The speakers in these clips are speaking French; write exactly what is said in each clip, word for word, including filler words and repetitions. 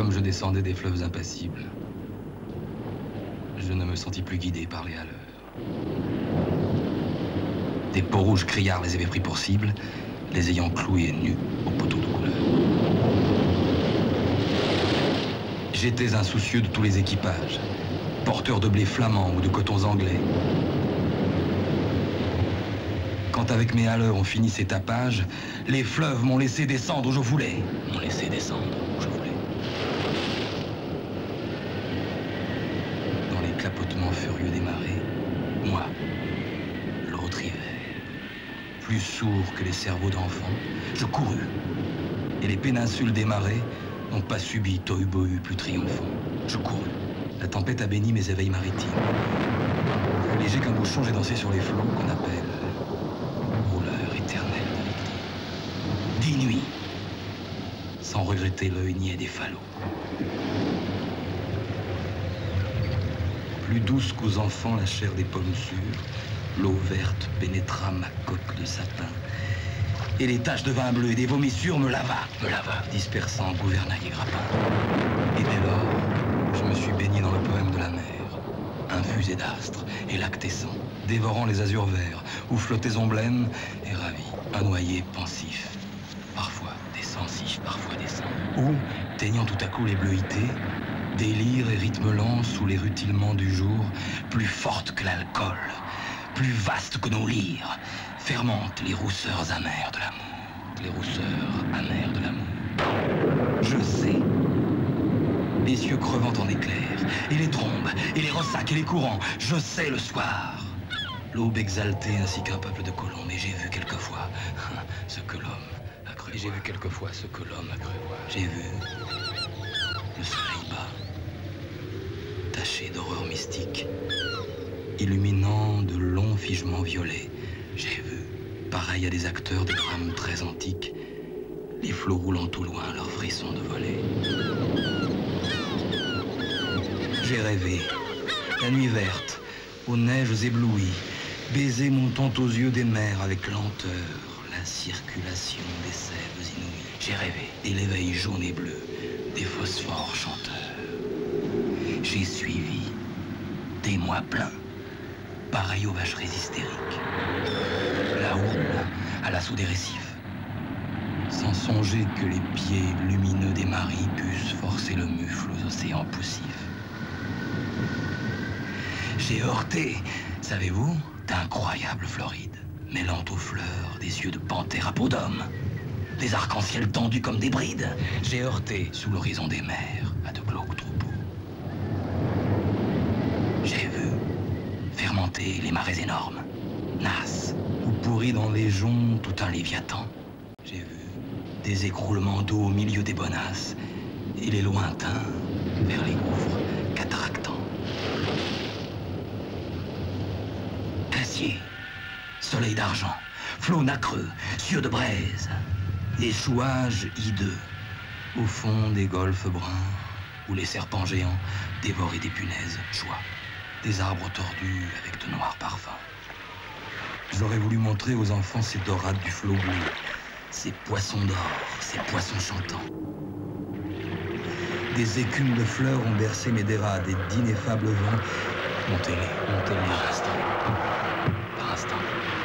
comme je descendais des fleuves impassibles. Je ne me sentis plus guidé par les haleurs. Des peaux rouges criards les avaient pris pour cible, les ayant cloués nus au poteau de couleur. J'étais insoucieux de tous les équipages, porteurs de blé flamand ou de cotons anglais. Quand avec mes haleurs on finit ces tapages, les fleuves m'ont laissé descendre où je voulais. M'ont laissé descendre où je voulais. Dans les clapotements furieux des marées, moi, l'autre hiver, plus sourd que les cerveaux d'enfants, je courus. Et les péninsules des marais n'ont pas subi tohu-bohu plus triomphant. Je courus. La tempête a béni mes éveils maritimes. Plus léger qu'un bouchon, j'ai dansé sur les flots qu'on appelle rouleur éternel de victimes. Dix nuits, sans regretter l'œil niais des falots. Plus douce qu'aux enfants la chair des pommes sûres, l'eau verte pénétra ma coque de sapin. Et les taches de vin bleu et des vomissures me lava, me lava, dispersant gouvernail et grappin. Et dès lors, je me suis baigné dans le poème de la mer, infusé d'astres et lactescent, dévorant les azurs verts, où flottaient omblènes et ravis, un noyer pensif, parfois descensif, parfois descend, où, teignant tout à coup les bleuités, délire et rythme lent sous les rutilements du jour, plus forte que l'alcool, plus vaste que nos lyres, fermente les rousseurs amères de l'amour, les rousseurs amères de l'amour. Je sais, les cieux crevant en éclairs, et les trombes, et les ressacs, et les courants, je sais le soir, l'aube exaltée ainsi qu'un peuple de colons, mais j'ai vu quelquefois ce que l'homme a cru voir. J'ai vu quelquefois ce que l'homme a cru voir. J'ai vu le soleil bas, taché d'horreur mystique, illuminant de longs figements violets. J'ai vu, pareil à des acteurs de drames très antiques, les flots roulant au loin leurs frissons de volée. J'ai rêvé, la nuit verte, aux neiges éblouies, baiser montant aux yeux des mers avec lenteur, la circulation des sèves inouïes. J'ai rêvé, et l'éveil jaune et bleu des phosphores chanteurs. J'ai suivi des mois pleins, pareil aux vacheries hystériques, la houle à l'assaut des récifs, sans songer que les pieds lumineux des maris puissent forcer le mufle aux océans poussifs. J'ai heurté, savez-vous, d'incroyables Florides, mêlant aux fleurs des yeux de panthère à peau d'homme, des arcs-en-ciel tendus comme des brides. J'ai heurté sous l'horizon des mers à de glauques troupeaux. J'ai vu fermenter les marais énormes, nasses, ou pourris dans les joncs tout un léviathan. J'ai vu des écroulements d'eau au milieu des bonasses et les lointains vers les gouffres cataractants. Glacier, soleil d'argent, flots nacreux, cieux de braise, échouages hideux au fond des golfes bruns où les serpents géants dévoraient des punaises joie, des arbres tordus avec de noirs parfums. J'aurais voulu montrer aux enfants ces dorades du flot bleu, ces poissons d'or, ces poissons chantants. Des écumes de fleurs ont bercé mes dérades et d'ineffables vents. Montez-les, montez-les par instant, par instant.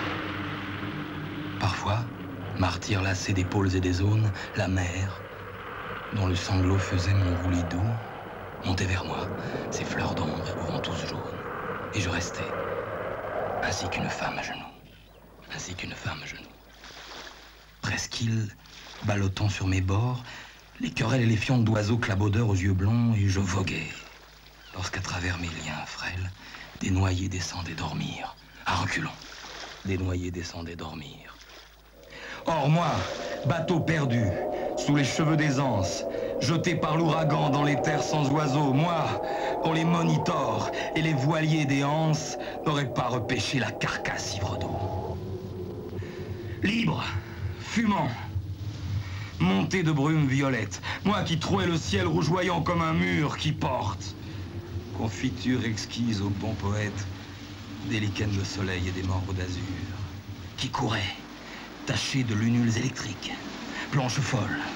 Parfois, martyr lassé des pôles et des zones, la mer, dont le sanglot faisait mon roulis doux, montait vers moi, ses fleurs d'ombre et vents tous jaunes. Et je restais, ainsi qu'une femme à genoux, ainsi qu'une femme à genoux. Presqu'île, ballottant sur mes bords, les querelles et les fientes d'oiseaux clabaudeurs aux yeux blonds, et je voguais, lorsqu'à travers mes liens frêles, des noyés descendaient dormir, à reculons, des noyés descendaient dormir. Or moi, bateau perdu, sous les cheveux des anses, jeté par l'ouragan dans les terres sans oiseaux, moi, dont les monitors et les voiliers des anses n'auraient pas repêché la carcasse ivre d'eau. Libre, fumant, monté de brume violette, moi qui trouais le ciel rougeoyant comme un mur qui porte, confiture exquise aux bons poètes, des lichens de soleil et des morbes d'azur, qui couraient, tachés de lunules électriques, planches folles,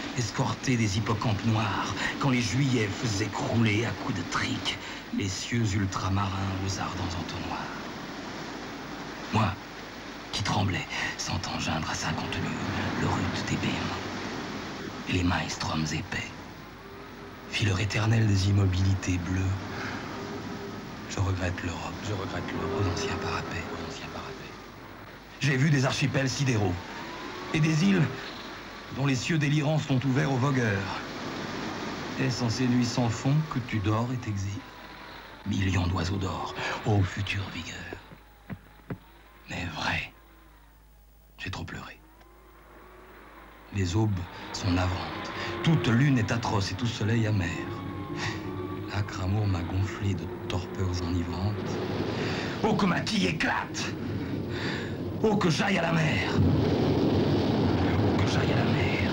escorté des hippocampes noirs, quand les juillets faisaient crouler à coups de trique les cieux ultramarins aux ardents entonnoirs. Moi, qui tremblais, sentant geindre à sa contenue le rude d'ébéon et les maelstroms épais, fileur éternel des immobilités bleues, je regrette l'Europe, je regrette l'Europe aux anciens parapets, aux anciens parapets. J'ai vu des archipels sidéraux et des îles dont les cieux délirants sont ouverts aux vogueurs. Est-ce en ces nuits sans fond que tu dors et t'exilles? Millions d'oiseaux d'or, ô future vigueur. Mais vrai, j'ai trop pleuré. Les aubes sont navrantes, toute lune est atroce et tout soleil amer. L'âcre amour m'a gonflé de torpeurs enivrantes. Oh, que ma quille éclate! Oh, que j'aille à la mer! Oh, que j'aille à la mer!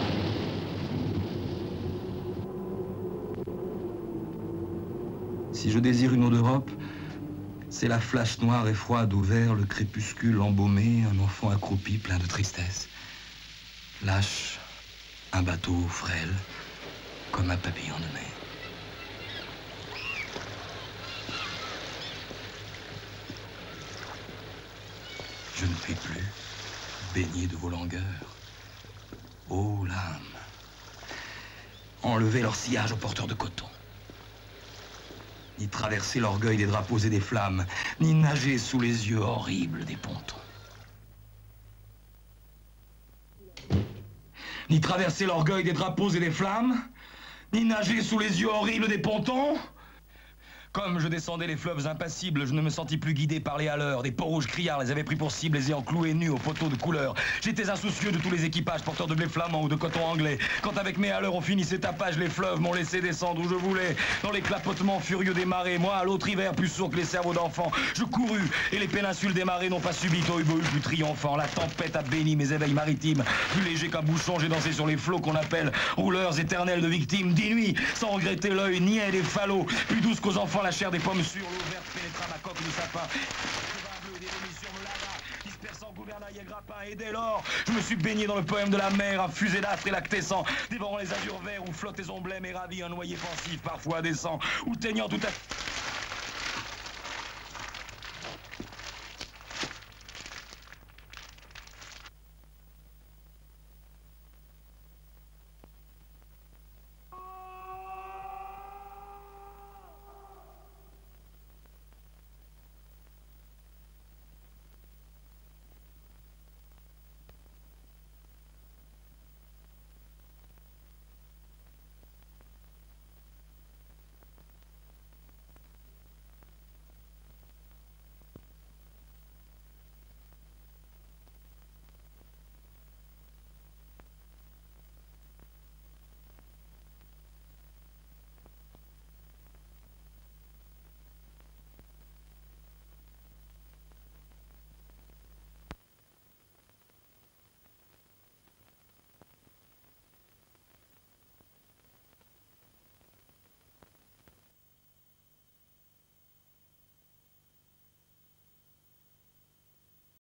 Si je désire une eau d'Europe, c'est la flash noire et froide où vers le crépuscule embaumé, un enfant accroupi plein de tristesse. Lâche un bateau frêle, comme un papillon de mer. Je ne puis plus baigner de vos langueurs. Ô l'âme, enlevez leur sillage aux porteurs de coton. Ni traverser l'orgueil des drapeaux et des flammes, ni nager sous les yeux horribles des pontons. Ni traverser l'orgueil des drapeaux et des flammes, ni nager sous les yeux horribles des pontons. Comme je descendais les fleuves impassibles, je ne me sentis plus guidé par les haleurs. Des peaux rouges criards les avaient pris pour cible, les ayant cloués nus aux poteaux de couleur. J'étais insoucieux de tous les équipages porteurs de blé flamand ou de coton anglais. Quand avec mes haleurs on finissait tapage, les fleuves m'ont laissé descendre où je voulais. Dans les clapotements furieux des marées, moi, à l'autre hiver, plus sourd que les cerveaux d'enfants, je courus, et les péninsules des marées n'ont pas subi tôt hubeau plus triomphant. La tempête a béni mes éveils maritimes. Plus léger qu'un bouchon, j'ai dansé sur les flots qu'on appelle rouleurs éternels de victimes. Dix nuits, sans regretter l'œil, niais des falots. Plus douce qu'aux enfants la chair des pommes sûres, l'eau verte pénétra ma coque de sapin. Le vin bleu des vomissions me lava, dispersant gouvernail et grappin. Et dès lors, je me suis baigné dans le poème de la mer, infusé d'astres et lactescents, dévorant les azurs verts où flottent les emblèmes et ravis un noyer pensif, parfois décent, ou teignant tout à...